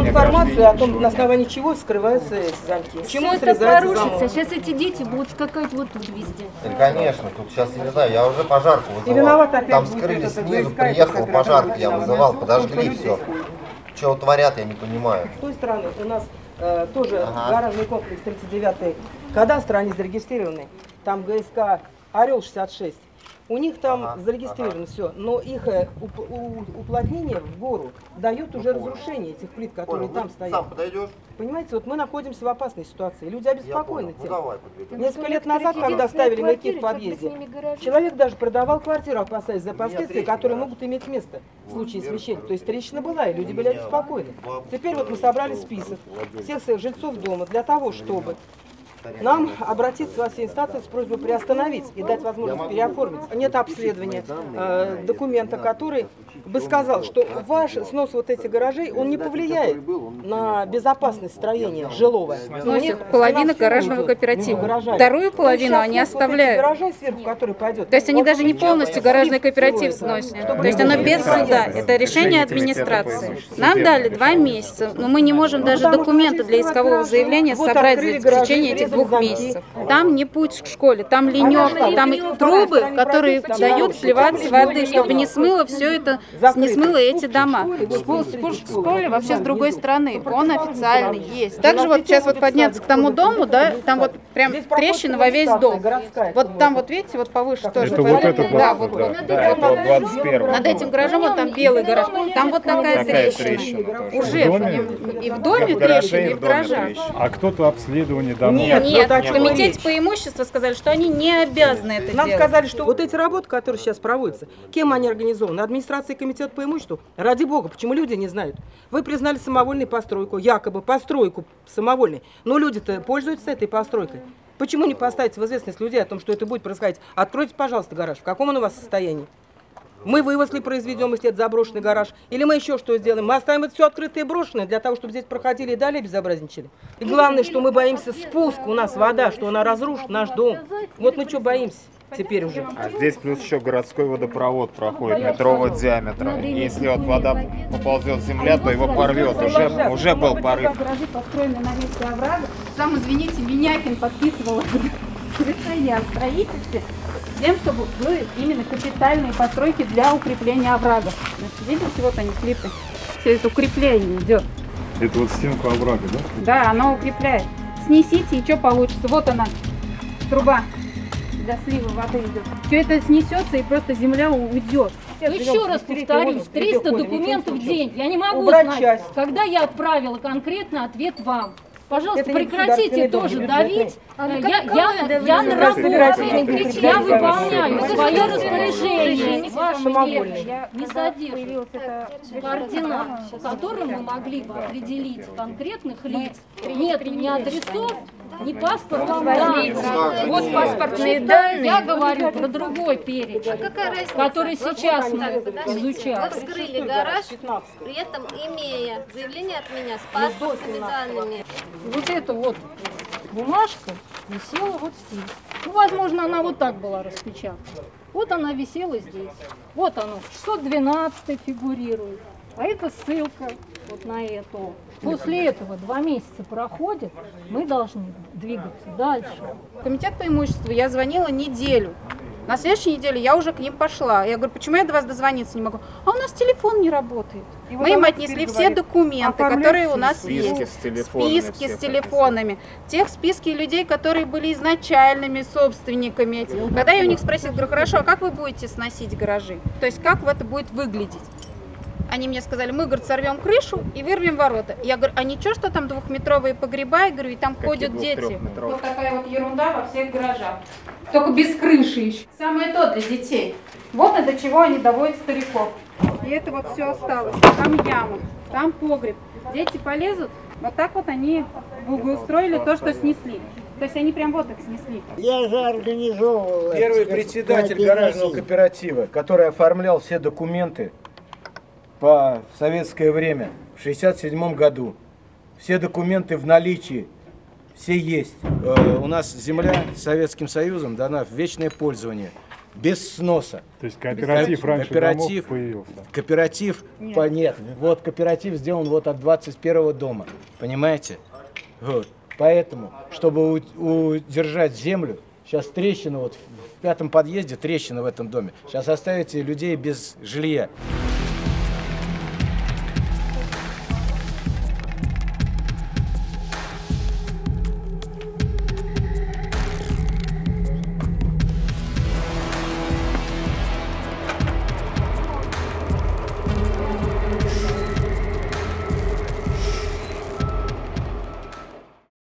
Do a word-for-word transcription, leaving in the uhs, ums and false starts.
информацию о том, на основании чего скрываются эти замки. Чему это порушится. Сейчас эти дети будут скакать вот тут везде. Конечно, тут сейчас, я не знаю, я уже пожарку вызывал. Там скрылись снизу, приехал пожарку, я вызывал, подожгли, все. Что творят, я не понимаю. С той стороны у нас э, тоже ага. гаражный комплекс тридцать девятый кадастр, они зарегистрированы. Там ГСК Орел шестьдесят шесть. У них там ага, зарегистрировано ага. все, но их уп уплотнение в гору дает уже разрушение этих плит, которые понял, там стоят. Сам подойдешь? Понимаете, вот мы находимся в опасной ситуации. Люди обеспокоены тем. Ну, Несколько лет назад, когда ставили маяки в подъезде, человек даже продавал квартиру, опасаясь за последствия, которые могут иметь место в случае смещения. То есть трещина была, и люди были обеспокоены. Теперь вот мы собрали список всех своих жильцов дома для того, чтобы нам обратиться во все инстанции с просьбой приостановить и дать возможность переоформить. Нет обследования э, документа, который бы сказал, что ваш снос вот этих гаражей, он не повлияет на безопасность строения жилого. Сносит половина гаражного кооператива. Вторую половину они оставляют. Гаражей сверху, который пойдет. То есть они даже не полностью гаражный кооператив сносят. То есть оно без суда. Это решение администрации. Нам дали два месяца, но мы не можем даже документы для искового заявления собрать в течение этих двух месяцев. Там не путь к школе, там леневка, там и трубы, которые дают сливаться воды, чтобы не смыло все это, не смыло эти дома. В школе вообще с другой стороны, он официально есть. Также вот сейчас вот подняться к тому дому, да, там вот прям трещина во весь дом. Вот там вот видите, вот повыше тоже. Это вот этот да, вот, вот, да, вот, да, вот, это двадцать первый. Над этим гаражом вот там белый гараж, там вот такая, такая трещина. трещина уже и, и в доме трещина, и в гаражах. А кто-то обследование домов? Нет, нет, в комитете по имуществу сказали, что они не обязаны это Нам делать. сказали, что вот эти работы, которые сейчас проводятся, кем они организованы? Администрация и комитет по имуществу? Ради бога, почему люди не знают? Вы признали самовольную постройку, якобы постройку самовольной, но люди-то пользуются этой постройкой. Почему не поставить в известность людей о том, что это будет происходить? Откройте, пожалуйста, гараж. В каком он у вас состоянии? Мы вывоз ли произведем, если это заброшенный гараж? Или мы еще что сделаем? Мы оставим это все открытое и брошенное, для того, чтобы здесь проходили и далее безобразничали. И главное, что мы боимся спуска, у нас вода, что она разрушит наш дом. Вот мы что боимся теперь уже. А здесь плюс еще городской водопровод проходит метрового диаметра. Если вот вода поползет в земля, то его порвет. Уже, уже был порыв. Гаражи построены на месте оврага. Сам, извините, Минякин подписывал решение о строительстве с тем, чтобы были именно капитальные постройки для укрепления оврагов. Видите, вот они клипы. Все это укрепление идет. Это вот стенку оврага, да? Да, оно укрепляет. Снесите, и что получится? Вот она, труба для слива воды идет. Все это снесется, и просто земля уйдет. Еще раз повторюсь, триста документов в день. Я не могу знать, когда я отправила конкретно ответ вам. Пожалуйста, это прекратите тоже давить. А я, я, я на работе, я выполняю свое распоряжение. Ваше мнение не содержит координат, по которым мы могли бы определить конкретных лиц. Нет ни адресов, ни паспортных данных. Вот паспортные данные. Я говорю про другой перечень, который сейчас мы изучаем. Вы вскрыли гараж, при этом имея заявление от меня с паспортными данными. Вот эта вот бумажка висела вот здесь. Ну, возможно, она вот так была распечатана. Вот она висела здесь. Вот оно, шестьсот двенадцать фигурирует. А это ссылка вот на эту. После этого два месяца проходит, мы должны двигаться дальше. Комитет по имуществу я звонила неделю. На следующей неделе я уже к ним пошла. Я говорю, почему я до вас дозвониться не могу? А у нас телефон не работает. И мы им отнесли все документы, которые у нас есть. Списки с телефонами. Тех списки людей, которые были изначальными собственниками. Когда я у них спросила, говорю, хорошо, а как вы будете сносить гаражи? То есть как это будет выглядеть? Они мне сказали, мы, говорит, сорвем крышу и вырвем ворота. Я говорю, а ничего, что там двухметровые погреба? Я говорю, и там Какие ходят дети. Вот такая вот ерунда во всех гаражах. Только без крыши еще. Самое то для детей. Вот до чего они доводят стариков. И это вот все осталось. Там яма, там погреб. Дети полезут, вот так вот они устроили то, что снесли. То есть они прям вот их снесли. Я же организовывал. Первый председатель гаражного кооператива, который оформлял все документы по в советское время, в шестьдесят седьмом году. Все документы в наличии, все есть. Э, у нас земля Советским Союзом дана в вечное пользование без сноса. То есть кооператив раньше кооператив, домов появился? Кооператив, нет. По, нет, вот кооператив сделан вот от двадцать первого дома, понимаете? Вот. Поэтому, чтобы удержать землю, сейчас трещина, вот в пятом подъезде трещина в этом доме, сейчас оставите людей без жилья.